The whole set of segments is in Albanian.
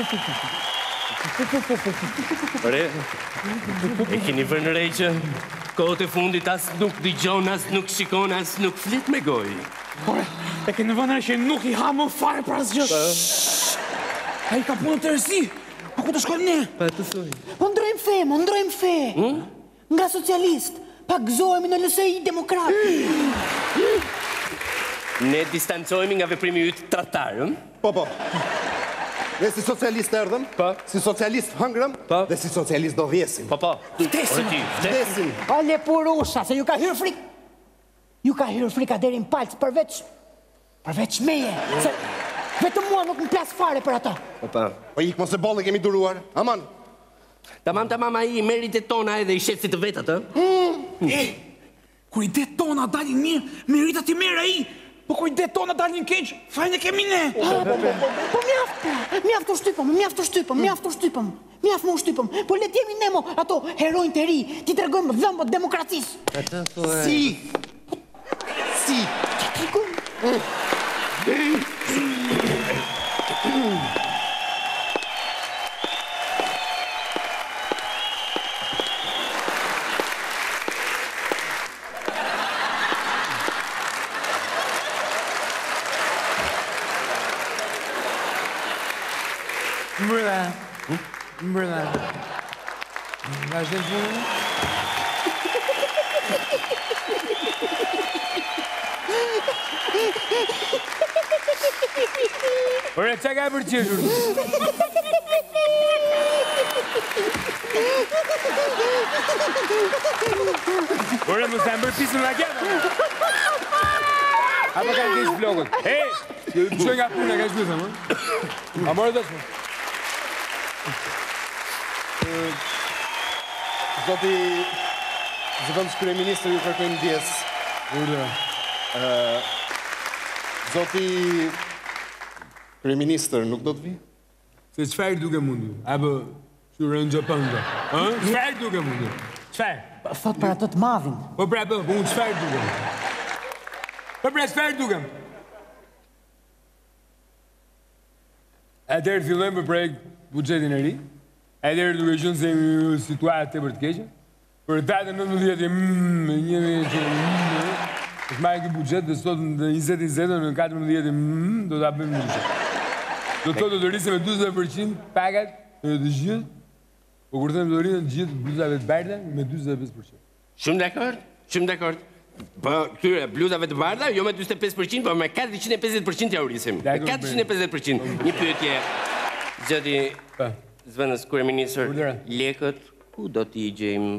Ore, e keni vënë re që kohët e fundit as nuk digjon, as nuk shikon, as nuk flet me gojë. Ore, e keni vënë re që nuk I ha më fare për asgjë. A I ka punë të rësi. Po ku të shkojmë ne? Pa të thoj. Po ndrojmë fe. Nga socialist, pa gëzohemi në LSI demokrat. Ne distancojemi nga veprimi yt tradtar, Po. Ne si socialist erdhëm, si socialist hëngrëm, dhe si socialist do vjesim. Po. Vdesim. Ale purusha, se ju ka hyrë frikë. Ju ka hyrë frika deri në palc përveç meje. Se vetëm mua nuk më plas fare për ata. Po ik mos e bollë kemi duruar. Aman. Tamam, ai meritet tona edhe I shet si të vetat, Kur idet tona dalin mirë, meritat I merr ai. Po kur idet tona dalin keq, fajin e kemi ne. Po mjaft u shtypëm. Mjaft më u shtypëm. Po le t'jemi ne mo ato herojnë të ri, ti tregojmë dhëmbët demokracisë. Si. Mbrëma. Vazhdojmë punën? Ore, që ka për qeshur? Ore, më sa më bërë pisën nga kjena? Apo ka kesh vlogët? Që nga punë, ka shpysëm, A morë dhe shmë? Zotës kryeministër ju kërkojmë ndjes. Zoti kryeministër nuk do të vi? Se qëfar duke mundu? Apo që rënë gjëpënda? Qëfar duke mundu? Qëfar? Thot për atë të madhin. Po pra, po unë qëfar duke mundu? Po pra, qëfar duke mundu? Atëherë fillojmë për projekt buxhetin e ri. Atëherë duke qenë se jemi situatë tepër të keqe. Për datën 19 është marrë këtë buxhet dhe sot në 2020 në 14 do ta bëjmë ndryshe. Do të rrisim me 40% pagat të gjithë. Po kur them do rrihen të gjithë bluzave të bardha me 45%. Shumë dakord. Po këtyre bluzave të bardha jo me 45%, po me 450% ja u rrisim. Me 450%. Një pyetje. Zoti Zvënës kryeministër, lekët ku do t'i gjejmë?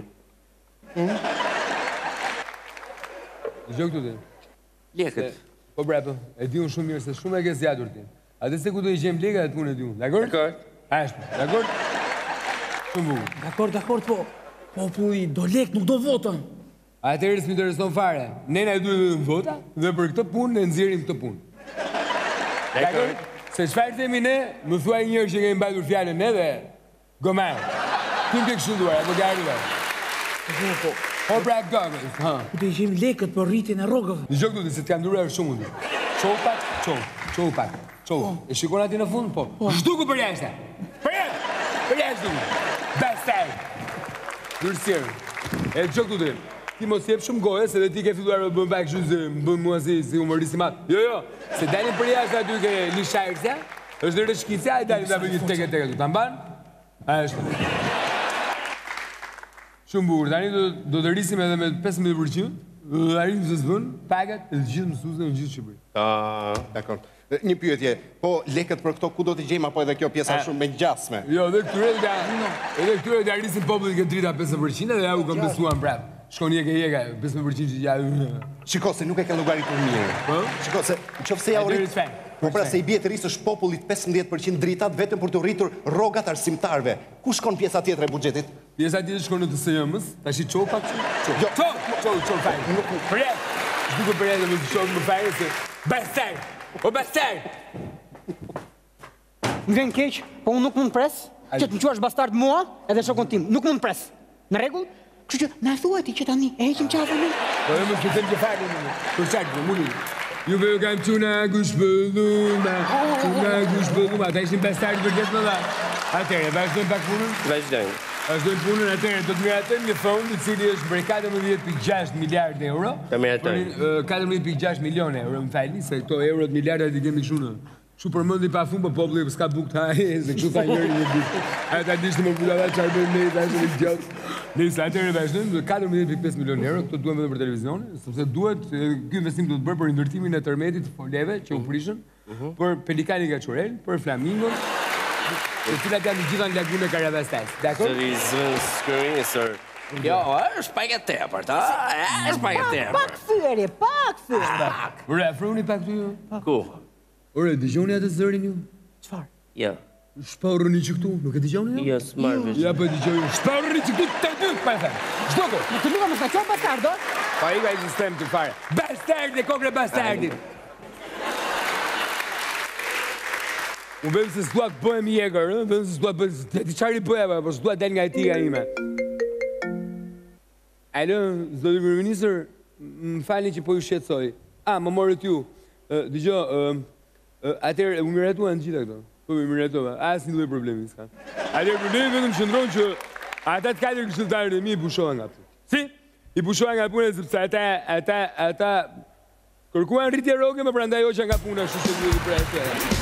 Dëgjoj këtu ti. Lekët. Po bravo, e di unë shumë mirë se shumë e ke zgjatur ti. Atë se ku do I gjejmë lekët atë punë e di unë. Dakor? Ashtu. Dakor? Shumë bukur. Dakor, po populli do lek, nuk do votën. Atëherë s'më intereson fare. Ne na duhet vetëm vota dhe për këtë punë ne nxjerrim këtë punë. Dakor? Se çfarë themi ne, më thuaj një herë që kemi mbajtur fjalën ne dhe gomar. Ti ke këshilluar apo gardhuar? Po pra gagë. Ku të gjejmë lekët për rritjen e rrogëve? Dëgjoj këtu se t'kam duruar shumë ti. Çou pak. E shikon aty në fund, po. Zhduku për jashtë. Për jashtë. Bastard. Dulcier. E dëgjoj këtu ti. Ti mos jep shumë gojë se dhe ti ke filluar të bën pak kështu se bën mua si humorist I madh. Jo. Se dalin për jashtë aty ke lisharsja. Është rreshkitja e dalin ta bëjë tek këtu. Ta mban? Ashtu. Shumë bukur. Tani do të rrisim edhe me 15%. Do arrijmë të zvën pagat e gjithë mësuesve në gjithë Shqipërinë. Dakor. Një pyetje. Po lekët për këto ku do t'i gjejmë apo edhe kjo pjesa shumë me ngjasme? Jo, edhe këtyre do arrisin popullit që drita 50% dhe ja u kam besuar prap. Shkon jeka 15% që ja. Shiko se nuk e ke llogaritur mirë. Po? Shiko se nëse ja u rrit. Po pra se I bie të rrisësh popullit 15% dritat vetëm për të rritur rrogat arsimtarëve. Ku shkon pjesa tjetër e buxhetit? Pjesa tjetër shkon në TSJ-s. Tash I çoj pak. Çoj faj. Nuk pret. Duke për edhe më çoj më faj se bastard. O bastard. Më vjen keq, po unë nuk mund pres. Që të më quash bastard mua edhe shokun tim. Nuk mund pres. Në rregull? Kështu që na thuaj ti që tani e heqim qafën. Po më të them që fali. Për çfarë? Mulin. Juve ju kam quna gushpëlluma, ata ishin bestarë vërtet më dha. Atëherë, vazhdojmë pak punën? Vazhdojmë. Vazhdojmë punën, atëherë do të miratojmë një fond i cili është për 14.6 miliardë euro. Ta miratojmë. 14.6 milionë euro, më falni, se këto eurot miliardat i kemi kështu në. Kështu përmendi pa fund, po populli s'ka bukë të hajë, se kështu tha njëri një ditë. Ata dishtë më pula çfarë bëjmë ne, tash në gjatë. Nëse atëherë vazhdojmë 14.5 milionë euro, këto duhet vetëm për televizion, sepse duhet ky investim duhet bërë për ndërtimin e tërmetit të foleve që u prishën, për pelikanin nga Çorel, për flamingon, të cilat janë të gjitha në lagunë e Karabastas. Dakor? Zëri zënë skërinjë, sër. Jo, është pak e tepërt, është pak e tepërt. Pak fyerje, pak fyerje. Ore, afroni pak ty ju. Ku? Ore, dëgjoni atë zërin ju? Çfarë? Jo. Shpaurëni që këtu, nuk e dëgjoni ju? Jo, s'marrë vesh. Ja, po dëgjoj. Shpaurëni që këtu të dy, pa e thënë. Çdo kohë. Të lutem mos na çon bastardo. Pa i vaj sistem të fare. Bastard, e kokre bastardit. Unë vëmë se s'dua të bëhem jegër, vëmë se s'dua të bëhem... Ti qari bëhem, po s'dua del nga etika ime. Alo, zoti kryeministër, më falni që po ju shqetësoj. Më morët ju. Dëgjo, atëherë u miratuan gjitha këto. Po më miratuan, asnjë lloj problemi s'ka. Atëherë problemi vetëm qëndron që ata të katër këshilltarët e mi i pushohen nga punë. Si? I pushohen nga punë sepse ata kërkuan rritje rroge, më prandaj hoqa nga puna, kështu që duhet të prejë.